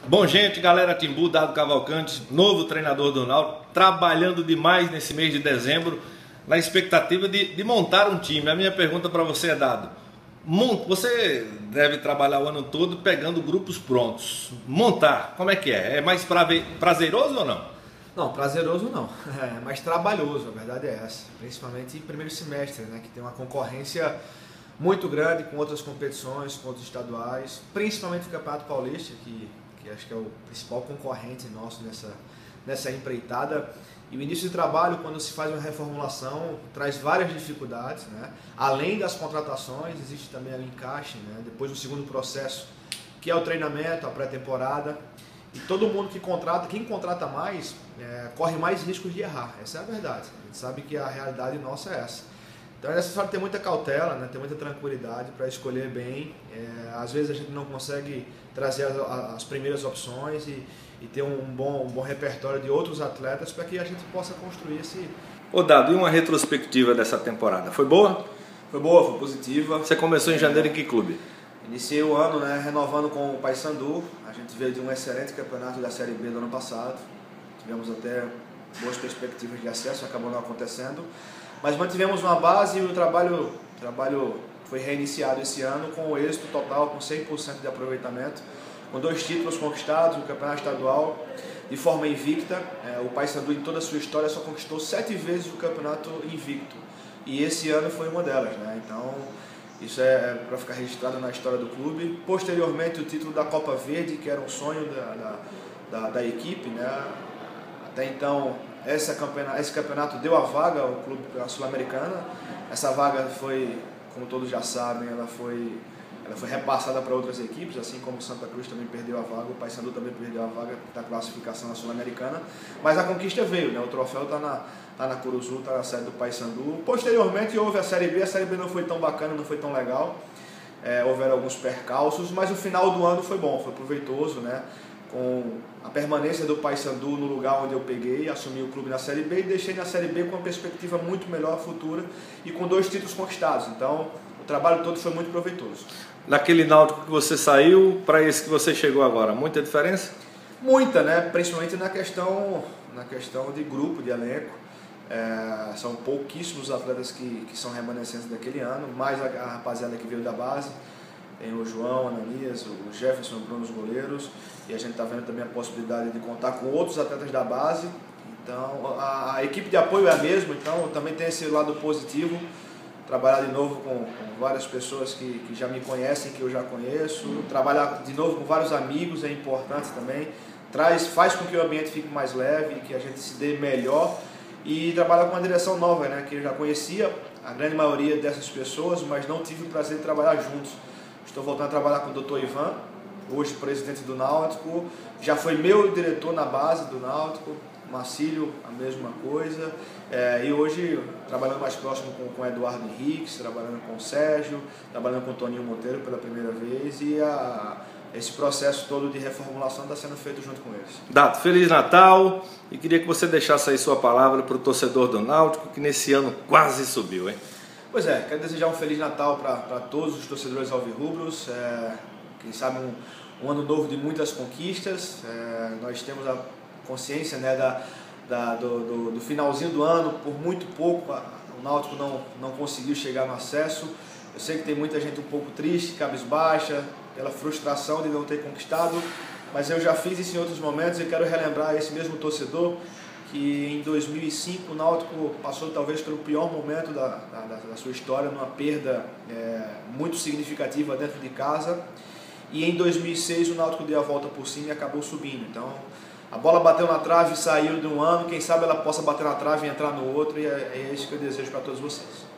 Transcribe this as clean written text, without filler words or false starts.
Bom, gente, galera Timbu, Dado Cavalcante, novo treinador do Náutico, trabalhando demais nesse mês de dezembro, na expectativa de montar um time. A minha pergunta para você é, Dado, você deve trabalhar o ano todo pegando grupos prontos. Montar, como é que é? É mais prazeroso ou não? Não, prazeroso não, é mais trabalhoso, a verdade é essa. Principalmente em primeiro semestre, né, que tem uma concorrência muito grande com outras competições, com outros estaduais, principalmente o Campeonato Paulista, que acho que é o principal concorrente nosso nessa empreitada. E o início de trabalho, quando se faz uma reformulação, traz várias dificuldades, né? Além das contratações, existe também o encaixe, né? Depois do segundo processo, que é o treinamento, a pré-temporada. E todo mundo que contrata, quem contrata mais, corre mais riscos de errar. Essa é a verdade. A gente sabe que a realidade nossa é essa. Então é necessário ter muita cautela, né? Ter muita tranquilidade para escolher bem. Às vezes a gente não consegue trazer as primeiras opções e ter um bom repertório de outros atletas para que a gente possa construir esse... Ô Dado, e uma retrospectiva dessa temporada? Foi boa? Foi boa, foi positiva. Você começou em janeiro em que clube? Iniciei o ano, né, renovando com o Paysandu. A gente veio de um excelente campeonato da Série B do ano passado. Tivemos até boas perspectivas de acesso, acabou não acontecendo. Mas mantivemos uma base e o trabalho foi reiniciado esse ano com o êxito total, com 100% de aproveitamento, com 2 títulos conquistados, o campeonato estadual de forma invicta. O Paysandu, em toda a sua história, só conquistou 7 vezes o campeonato invicto. E esse ano foi uma delas, né? Então, isso é para ficar registrado na história do clube. Posteriormente, o título da Copa Verde, que era um sonho da equipe, né? Até então, esse campeonato deu a vaga ao clube da Sul-Americana. Essa vaga foi, como todos já sabem, ela foi repassada para outras equipes, assim como o Santa Cruz também perdeu a vaga, o Paysandu também perdeu a vaga da classificação na Sul-Americana. Mas a conquista veio, né? O troféu está na Curuzu, está na sede do Paysandu. Posteriormente houve a Série B não foi tão bacana, não foi tão legal. Houveram alguns percalços, mas o final do ano foi bom, foi proveitoso, né? Com a permanência do Paysandu no lugar onde eu peguei, assumi o clube na Série B e deixei na Série B com uma perspectiva muito melhor futura e com 2 títulos conquistados. Então, o trabalho todo foi muito proveitoso. Naquele Náutico que você saiu para esse que você chegou agora, muita diferença? Muita, né? Principalmente na questão de grupo, de elenco. São pouquíssimos atletas que são remanescentes daquele ano, mais a rapaziada que veio da base. Tem o João, Ananias, o Jefferson, o Bruno, os goleiros. E a gente está vendo também a possibilidade de contar com outros atletas da base. Então, a equipe de apoio é a mesma, então também tem esse lado positivo. Trabalhar de novo com várias pessoas que já me conhecem, que eu já conheço. Trabalhar de novo com vários amigos é importante também. Faz com que o ambiente fique mais leve, que a gente se dê melhor. E trabalhar com uma direção nova, né, que eu já conhecia a grande maioria dessas pessoas, mas não tive o prazer de trabalhar juntos. Estou voltando a trabalhar com o Dr. Ivan, hoje presidente do Náutico, já foi meu diretor na base do Náutico, Marcílio, a mesma coisa, e hoje trabalhando mais próximo com o Eduardo Henriques, trabalhando com o Sérgio, trabalhando com o Toninho Monteiro pela primeira vez, e esse processo todo de reformulação está sendo feito junto com eles. Dado, Feliz Natal, e queria que você deixasse aí sua palavra para o torcedor do Náutico, que nesse ano quase subiu, hein? Pois é, quero desejar um Feliz Natal para todos os torcedores alvirrubros, quem sabe um ano novo de muitas conquistas. Nós temos a consciência, né, do finalzinho do ano, por muito pouco o Náutico não conseguiu chegar no acesso. Eu sei que tem muita gente um pouco triste, cabisbaixa, pela frustração de não ter conquistado, mas eu já fiz isso em outros momentos e quero relembrar esse mesmo torcedor que em 2005 o Náutico passou talvez pelo pior momento da sua história, numa perda muito significativa dentro de casa, e em 2006 o Náutico deu a volta por cima e acabou subindo. Então a bola bateu na trave e saiu de um ano, quem sabe ela possa bater na trave e entrar no outro, e é isso que eu desejo para todos vocês.